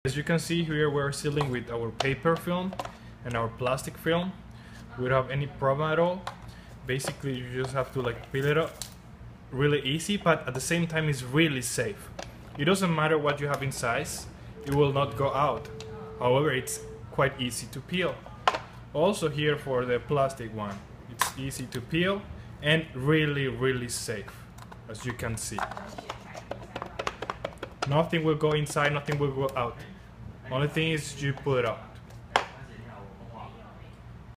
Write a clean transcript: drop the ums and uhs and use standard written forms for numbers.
As you can see here, we're sealing with our paper film and our plastic film. We don't have any problem at all. Basically, you just have to like peel it up really easy, but at the same time it's really safe. It doesn't matter what you have inside, it will not go out. However, it's quite easy to peel. Also here for the plastic one, it's easy to peel and really safe, as you can see. Nothing will go inside, nothing will go out. Only thing is you pull it up.